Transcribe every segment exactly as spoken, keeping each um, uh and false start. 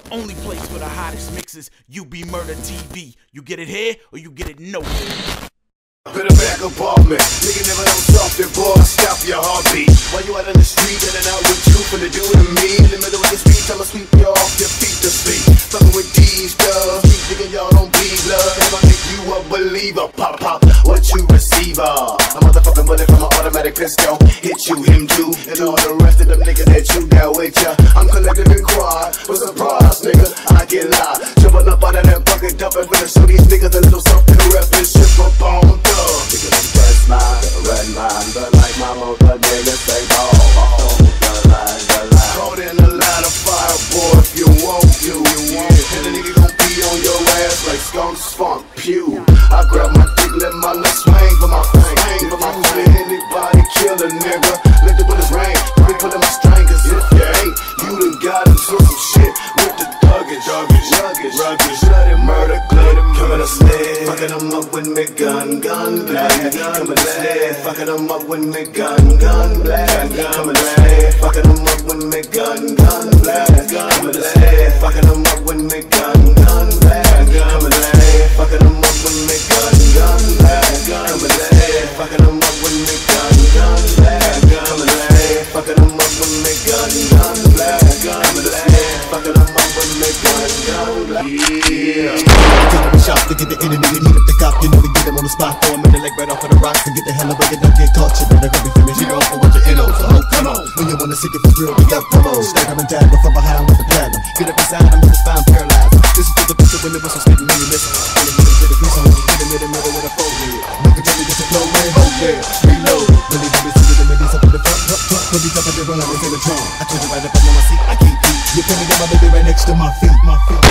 only place for the hottest mixes, UBMurda T V. You get it here or you get it nowhere. Better back apartment, nigga never know something, boy, stop your heartbeat. While you out in the street, in and out with you, finna do it to me. In the middle of the street, I'ma sweep you off your feet to sleep. Fucking with these girls, keep thinking y'all don't be love. If I make you a believer, pop pop, what you receive of. A motherfucking bullet from an automatic pistol, hit you, him too, and all the rest of them niggas that you got with ya. I'm collective and quiet, for surprise, nigga, I get live. Jumping up out of that bucket, dumping, finna show these niggas a little something to rep and shit up on. Niggas press mine, red mine, but like my mother niggas say ball, ball, the line, the line. Caught in the line of fire, boy, if you want to, you want. And the nigga gon' be on your ass like skunks funk pew. I grab my dick, let my left swing for my swing, for my foot, anybody kill a nigga. Let the bullets rain, we pulling my string, cause if you ain't, you done got into some shit with the thuggish, rugged, rugged, rugged, bloody murder, glitter, coming to sled, fucking them up with me gun, gun, blast, coming to sled, fucking them up with me gun, gun, blast, coming to sled, fucking them up with me gun, gun, blast, coming to sled, fucking them up with me gun, gun, blast, coming to sled, fucking them up with me gun, gun, blast, coming to sled, fucking them up with me gun, gun, blast, coming to sled, fucking them up with me gun, gun, blast, coming to sled, fucking them up with me gun, gun, blast. Yeah. Taking a shot to get the enemy to meet up the cop. You know we get them on the spot, throw them in the leg right off of the rocks and get the hell away and don't get caught. You better be finished, you know, for what you're in on. So oh, come on, when you wanna see it for real, we got come on. Staggering down from behind with the platinum. Get up inside, I'm in the spine paralyzed. This is for the picture when it was so spitting me, listen. In the middle, get a piece on, get in the middle with a forehead. Look at me, just a flow, man, hold there. Reload, when they do this, see the ladies up in the front, front, front. When these up in the run, I'm in the trunk. I told you right up on my seat, I can't beat. You're coming down my baby right next to my feet, my feet.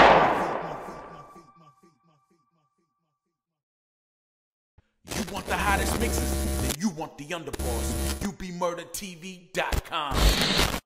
You want the hottest mixes, then you want the underboss. U B Murda T V dot com.